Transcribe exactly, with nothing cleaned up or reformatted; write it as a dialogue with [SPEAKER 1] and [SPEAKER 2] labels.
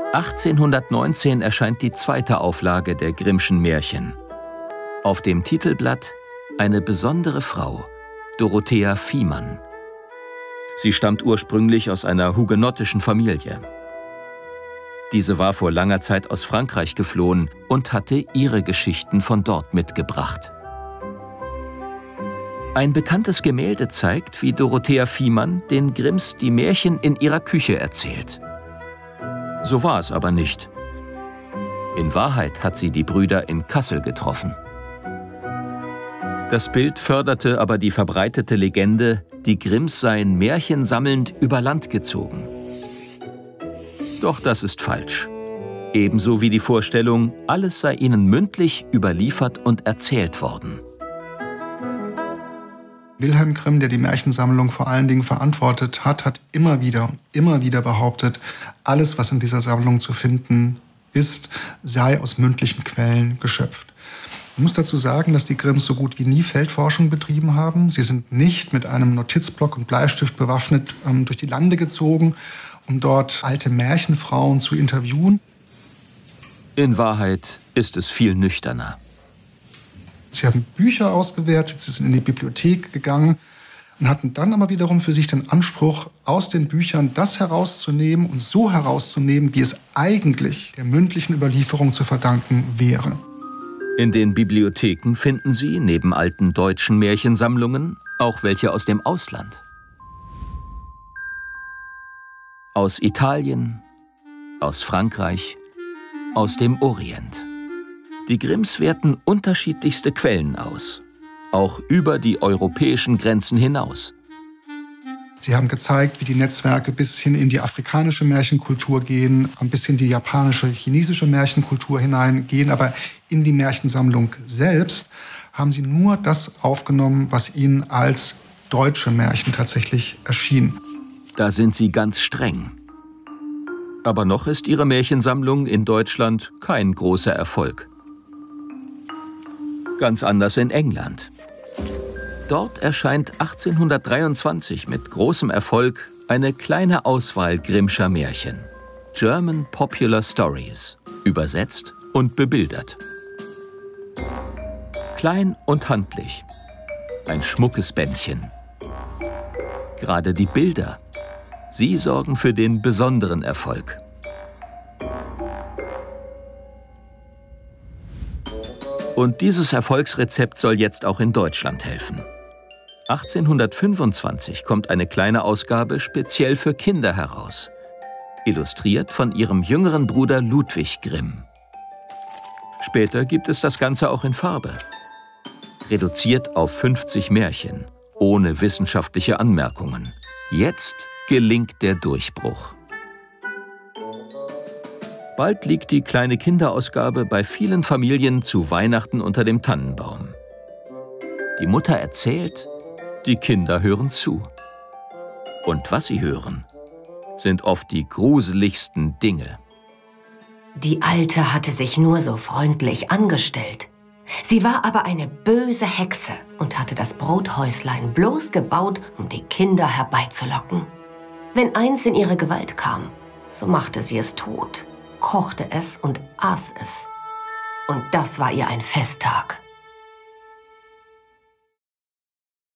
[SPEAKER 1] achtzehnhundertneunzehn erscheint die zweite Auflage der Grimmschen Märchen. Auf dem Titelblatt eine besondere Frau, Dorothea Viehmann. Sie stammt ursprünglich aus einer hugenottischen Familie. Diese war vor langer Zeit aus Frankreich geflohen und hatte ihre Geschichten von dort mitgebracht. Ein bekanntes Gemälde zeigt, wie Dorothea Viehmann den Grimms die Märchen in ihrer Küche erzählt. So war es aber nicht. In Wahrheit hat sie die Brüder in Kassel getroffen. Das Bild förderte aber die verbreitete Legende, die Grimms seien märchensammelnd über Land gezogen. Doch das ist falsch. Ebenso wie die Vorstellung, alles sei ihnen mündlich überliefert und erzählt worden.
[SPEAKER 2] Wilhelm Grimm, der die Märchensammlung vor allen Dingen verantwortet hat, hat immer wieder und immer wieder behauptet, alles, was in dieser Sammlung zu finden ist, sei aus mündlichen Quellen geschöpft. Ich muss dazu sagen, dass die Grimms so gut wie nie Feldforschung betrieben haben. Sie sind nicht mit einem Notizblock und Bleistift bewaffnet ähm, durch die Lande gezogen, um dort alte Märchenfrauen zu interviewen.
[SPEAKER 1] In Wahrheit ist es viel nüchterner.
[SPEAKER 2] Sie haben Bücher ausgewertet, sie sind in die Bibliothek gegangen und hatten dann aber wiederum für sich den Anspruch, aus den Büchern das herauszunehmen und so herauszunehmen, wie es eigentlich der mündlichen Überlieferung zu verdanken wäre.
[SPEAKER 1] In den Bibliotheken finden Sie, neben alten deutschen Märchensammlungen, auch welche aus dem Ausland. Aus Italien, aus Frankreich, aus dem Orient. Die Grimms werten unterschiedlichste Quellen aus, auch über die europäischen Grenzen hinaus.
[SPEAKER 2] Sie haben gezeigt, wie die Netzwerke bis hin in die afrikanische Märchenkultur gehen, ein bisschen in die japanische, chinesische Märchenkultur hineingehen, aber in die Märchensammlung selbst haben sie nur das aufgenommen, was ihnen als deutsche Märchen tatsächlich erschien.
[SPEAKER 1] Da sind sie ganz streng. Aber noch ist ihre Märchensammlung in Deutschland kein großer Erfolg. Ganz anders in England. Dort erscheint achtzehnhundertdreiundzwanzig mit großem Erfolg eine kleine Auswahl Grimmscher Märchen. German Popular Stories, übersetzt und bebildert. Klein und handlich. Ein schmuckes Bändchen. Gerade die Bilder, sie sorgen für den besonderen Erfolg. Und dieses Erfolgsrezept soll jetzt auch in Deutschland helfen. achtzehnhundertfünfundzwanzig kommt eine kleine Ausgabe speziell für Kinder heraus, illustriert von ihrem jüngeren Bruder Ludwig Grimm. Später gibt es das Ganze auch in Farbe. Reduziert auf fünfzig Märchen, ohne wissenschaftliche Anmerkungen. Jetzt gelingt der Durchbruch. Bald liegt die kleine Kinderausgabe bei vielen Familien zu Weihnachten unter dem Tannenbaum. Die Mutter erzählt, die Kinder hören zu. Und was sie hören, sind oft die gruseligsten Dinge.
[SPEAKER 3] Die Alte hatte sich nur so freundlich angestellt. Sie war aber eine böse Hexe und hatte das Brothäuslein bloß gebaut, um die Kinder herbeizulocken. Wenn eins in ihre Gewalt kam, so machte sie es tot, kochte es und aß es. Und das war ihr ein Festtag.